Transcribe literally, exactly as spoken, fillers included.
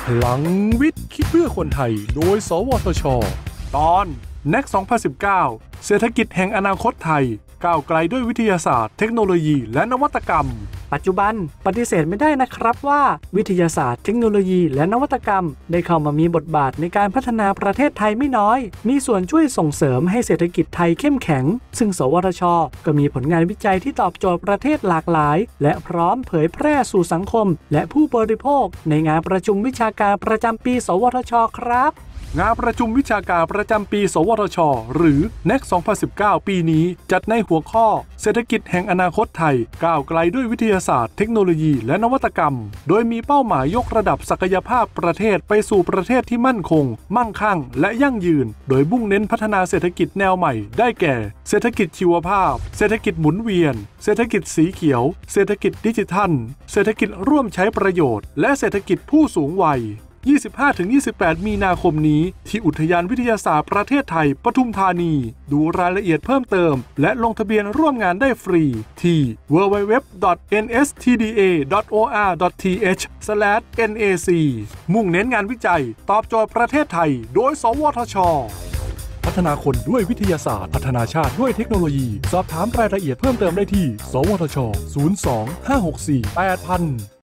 พลังวิทย์คิดเพื่อคนไทยโดยสวทช.ตอน เน็กซ์ สองพันสิบเก้า เศรษฐกิจแห่งอนาคตไทยก้าวไกลด้วยวิทยาศาสตร์เทคโนโลยีและนวัตกรรมปัจจุบันปฏิเสธไม่ได้นะครับว่าวิทยาศาสตร์เทคโนโลยีและนวัตกรรมได้เข้ามามีบทบาทในการพัฒนาประเทศไทยไม่น้อยมีส่วนช่วยส่งเสริมให้เศรษฐกิจไทยเข้มแข็งซึ่งสวทช.ก็มีผลงานวิจัยที่ตอบโจทย์ประเทศหลากหลายและพร้อมเผยแพร่สู่สังคมและผู้บริโภคในงานประชุมวิชาการประจำปีสวทช.ครับงานประชุมวิชาการประจำปีสวทช.หรือ เน็กซ์ สองพันสิบเก้า ปีนี้จัดในหัวข้อเศรษฐกิจแห่งอนาคตไทยก้าวไกลด้วยวิทยาศาสตร์เทคโนโลยีและนวัตกรรมโดยมีเป้าหมายยกระดับศักยภาพประเทศไปสู่ประเทศที่มั่นคงมั่งคั่งและยั่งยืนโดยมุ่งเน้นพัฒนาเศรษฐกิจแนวใหม่ได้แก่เศรษฐกิจชีวภาพเศรษฐกิจหมุนเวียนเศรษฐกิจสีเขียวเศรษฐกิจดิจิทัลเศรษฐกิจร่วมใช้ประโยชน์และเศรษฐกิจผู้สูงวัยยี่สิบห้าถึงยี่สิบแปด มีนาคมนี้ที่อุทยานวิทยาศาสตร์ประเทศไทยปทุมธานีดูรายละเอียดเพิ่มเติมและลงทะเบียนร่วมงานได้ฟรีที่ ดับเบิลยู ดับเบิลยู ดับเบิลยู ดอท เอ็น เอส ที ดี เอ ดอท โอ อาร์ ดอท ที เอช สแลช เอ็น เอ ซี มุ่งเน้นงานวิจัยตอบโจทย์ประเทศไทยโดยสวทช.พัฒนาคนด้วยวิทยาศาสตร์พัฒนาชาติด้วยเทคโนโลยีสอบถามรายละเอียดเพิ่มเติมได้ที่สวทช ศูนย์ สอง ห้า หก สี่ แปด ศูนย์ ศูนย์